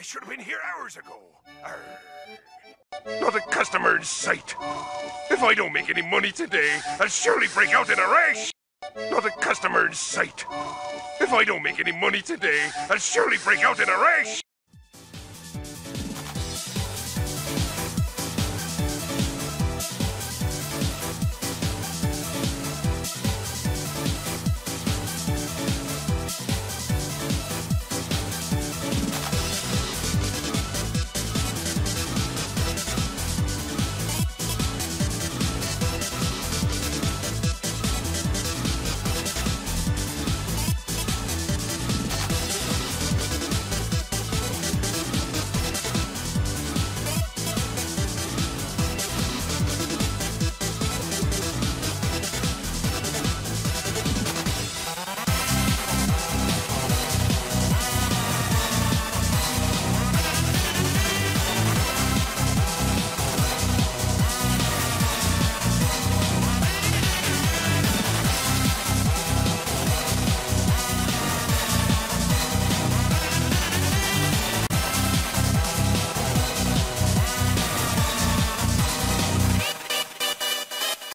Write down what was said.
They should have been here hours ago. Arrgh. Not a customer in sight. If I don't make any money today, I'll surely break out in a rash. Not a customer in sight. If I don't make any money today, I'll surely break out in a rash.